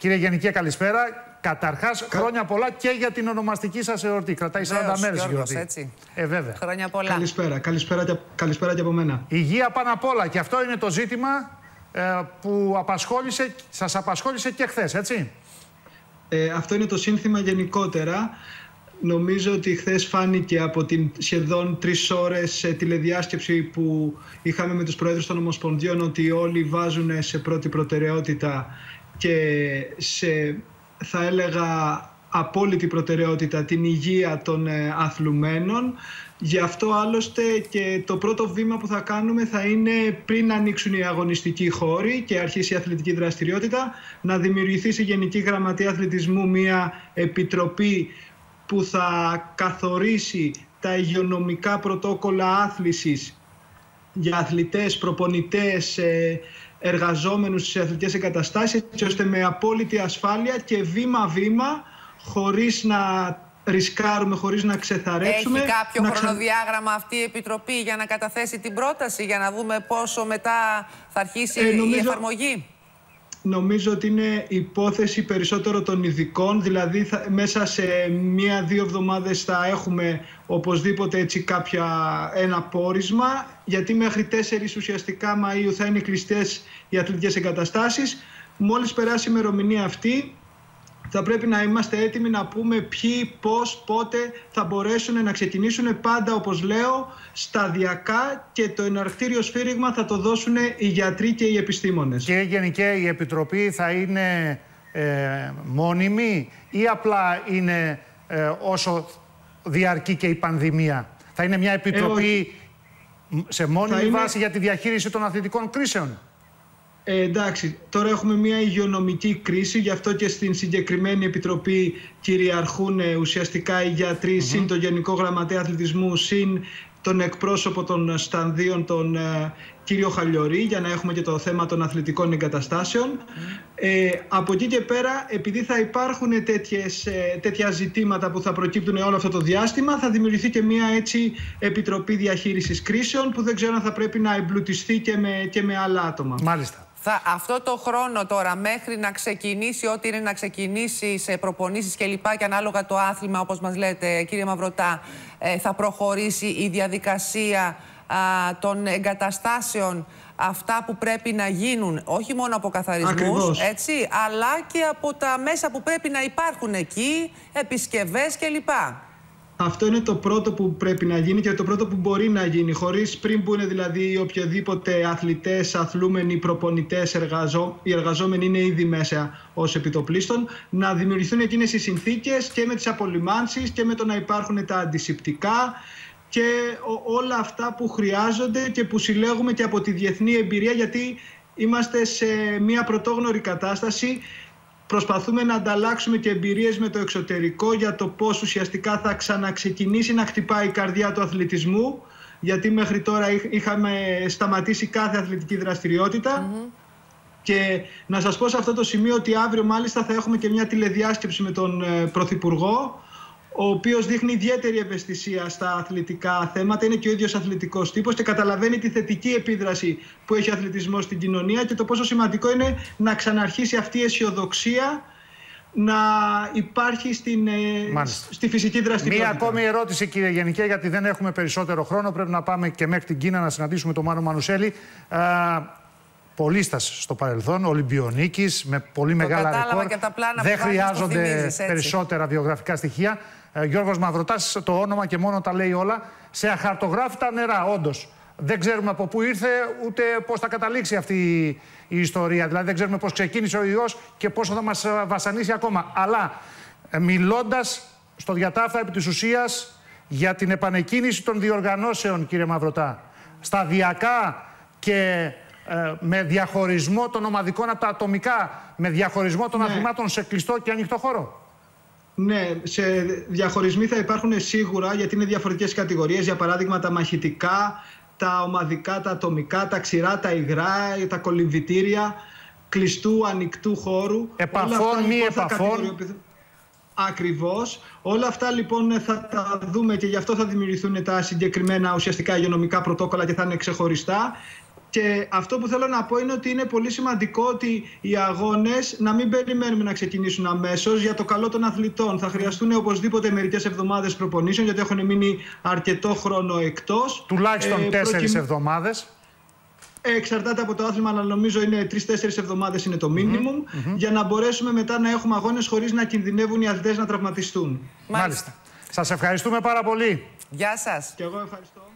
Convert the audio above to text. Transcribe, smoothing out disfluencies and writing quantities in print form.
Κύριε Γενικέ, καλησπέρα. Καταρχάς, χρόνια πολλά και για την ονομαστική σας εορτή. Κρατάει 40 μέρες η γιορτή. Έτσι. Βέβαια. Χρόνια πολλά. Καλησπέρα και από μένα. Υγεία πάνω απ' όλα. Και αυτό είναι το ζήτημα που σας απασχόλησε και χθες, έτσι. Αυτό είναι το σύνθημα γενικότερα. Νομίζω ότι χθες φάνηκε από την σχεδόν 3 ώρες τηλεδιάσκεψη που είχαμε με τους Προέδρους των Ομοσπονδιών ότι όλοι βάζουν σε πρώτη προτεραιότητα και σε, θα έλεγα, απόλυτη προτεραιότητα την υγεία των αθλουμένων. Γι' αυτό άλλωστε και το πρώτο βήμα που θα κάνουμε θα είναι, πριν ανοίξουν οι αγωνιστικοί χώροι και αρχίσει η αθλητική δραστηριότητα, να δημιουργηθεί στη Γενική Γραμματεία Αθλητισμού μια επιτροπή που θα καθορίσει τα υγειονομικά πρωτόκολλα άθλησης για αθλητές, προπονητές, εργαζόμενους στις αθλητικές εγκαταστάσεις, έτσι ώστε με απόλυτη ασφάλεια και βήμα-βήμα, χωρίς να ρισκάρουμε, χωρίς να ξεθαρρέψουμε. Έχει κάποιο χρονοδιάγραμμα αυτή η Επιτροπή για να καταθέσει την πρόταση, για να δούμε πόσο μετά θα αρχίσει η εφαρμογή? Νομίζω ότι είναι υπόθεση περισσότερο των ειδικών, δηλαδή μέσα σε 1-2 εβδομάδες θα έχουμε οπωσδήποτε έτσι ένα πόρισμα, γιατί μέχρι 4 ουσιαστικά Μαΐου θα είναι κλειστές οι αθλητικές εγκαταστάσεις. Μόλις περάσει η ημερομηνία αυτή, θα πρέπει να είμαστε έτοιμοι να πούμε ποιοι, πώς, πότε θα μπορέσουν να ξεκινήσουν, πάντα όπως λέω σταδιακά, και το εναρκτήριο σφύριγμα θα το δώσουν οι γιατροί και οι επιστήμονες. Και γενικά η Επιτροπή θα είναι μόνιμη ή απλά είναι όσο διαρκεί και η πανδημία? Θα είναι μια Επιτροπή σε μόνιμη βάση για τη διαχείριση των αθλητικών κρίσεων? Εντάξει, τώρα έχουμε μια υγειονομική κρίση, γι' αυτό και στην συγκεκριμένη επιτροπή κυριαρχούν ουσιαστικά οι γιατροί, συν το Γενικό Γραμματέα Αθλητισμού, συν τον εκπρόσωπο των στανδίων, τον κύριο Χαλιορή, για να έχουμε και το θέμα των αθλητικών εγκαταστάσεων. Από εκεί και πέρα, επειδή θα υπάρχουν τέτοια ζητήματα που θα προκύπτουν όλο αυτό το διάστημα, θα δημιουργηθεί και μια έτσι επιτροπή διαχείρισης κρίσεων, που δεν ξέρω αν θα πρέπει να εμπλουτιστεί και με άλλα άτομα. Μάλιστα. Αυτό το χρόνο τώρα, μέχρι να ξεκινήσει ό,τι είναι να ξεκινήσει σε προπονήσεις και λοιπά, και ανάλογα το άθλημα, όπως μας λέτε, κύριε Μαυρωτά, θα προχωρήσει η διαδικασία των εγκαταστάσεων, αυτά που πρέπει να γίνουν, όχι μόνο από καθαρισμούς, έτσι, αλλά και από τα μέσα που πρέπει να υπάρχουν εκεί, επισκευές κλπ. Αυτό είναι το πρώτο που πρέπει να γίνει και το πρώτο που μπορεί να γίνει, χωρίς πριν μπουν δηλαδή οποιοδήποτε αθλητές, αθλούμενοι, προπονητές, οι εργαζόμενοι είναι ήδη μέσα ως επιτοπλίστων, να δημιουργηθούν εκείνες οι συνθήκες και με τις απολυμάνσεις και με το να υπάρχουν τα αντισηπτικά και όλα αυτά που χρειάζονται και που συλλέγουμε και από τη διεθνή εμπειρία, γιατί είμαστε σε μια πρωτόγνωρη κατάσταση. Προσπαθούμε να ανταλλάξουμε και εμπειρίες με το εξωτερικό για το πώς ουσιαστικά θα ξαναξεκινήσει να χτυπάει η καρδιά του αθλητισμού, γιατί μέχρι τώρα είχαμε σταματήσει κάθε αθλητική δραστηριότητα. Και να σας πω σε αυτό το σημείο ότι αύριο μάλιστα θα έχουμε και μια τηλεδιάσκεψη με τον Πρωθυπουργό, ο οποίος δείχνει ιδιαίτερη ευαισθησία στα αθλητικά θέματα, είναι και ο ίδιος αθλητικός τύπος και καταλαβαίνει τη θετική επίδραση που έχει ο αθλητισμός στην κοινωνία και το πόσο σημαντικό είναι να ξαναρχίσει αυτή η αισιοδοξία να υπάρχει στη φυσική δραστηριότητα. Μία ακόμη ερώτηση, κύριε Γενικέ, γιατί δεν έχουμε περισσότερο χρόνο. Πρέπει να πάμε και μέχρι την Κίνα να συναντήσουμε τον Μάνο Μανουσέλη. Πολύστας στο παρελθόν, Ολυμπιονίκης, με πολύ μεγάλα ρεκόρ. Δεν χρειάζονται περισσότερα βιογραφικά στοιχεία. Γιώργος Μαυροτάς, το όνομα και μόνο τα λέει όλα. Σε αχαρτογράφητα νερά, όντως. Δεν ξέρουμε από πού ήρθε, ούτε πώς θα καταλήξει αυτή η ιστορία. Δηλαδή δεν ξέρουμε πώς ξεκίνησε ο ιός και πόσο θα μας βασανίσει ακόμα. Αλλά μιλώντας στο διατάφτα επί της ουσίας για την επανεκκίνηση των διοργανώσεων, κύριε Μαυροτά, σταδιακά και με διαχωρισμό των ομαδικών από τα ατομικά, με διαχωρισμό των αθλημάτων σε κλειστό και ανοιχτό χώρο. Ναι, σε διαχωρισμοί θα υπάρχουν σίγουρα, γιατί είναι διαφορετικές κατηγορίες. Για παράδειγμα, τα μαχητικά, τα ομαδικά, τα ατομικά, τα ξηρά, τα υγρά, τα κολυμβητήρια, κλειστού, ανοιχτού χώρου. Επαφών, μη επαφών. Ακριβώς. Όλα αυτά λοιπόν θα τα δούμε και γι' αυτό θα δημιουργηθούν τα συγκεκριμένα ουσιαστικά υγειονομικά πρωτόκολλα και θα είναι ξεχωριστά. Και αυτό που θέλω να πω είναι ότι είναι πολύ σημαντικό ότι οι αγώνες να μην περιμένουμε να ξεκινήσουν αμέσως. Για το καλό των αθλητών θα χρειαστούν οπωσδήποτε μερικές εβδομάδες προπονήσεων, γιατί έχουν μείνει αρκετό χρόνο εκτός. Τουλάχιστον 4 εβδομάδες. Εξαρτάται από το άθλημα, αλλά νομίζω είναι 3-4 εβδομάδες είναι το minimum, για να μπορέσουμε μετά να έχουμε αγώνες χωρίς να κινδυνεύουν οι αθλητές να τραυματιστούν. Μάλιστα. Σας ευχαριστούμε πάρα πολύ. Γεια σας. Και εγώ ευχαριστώ.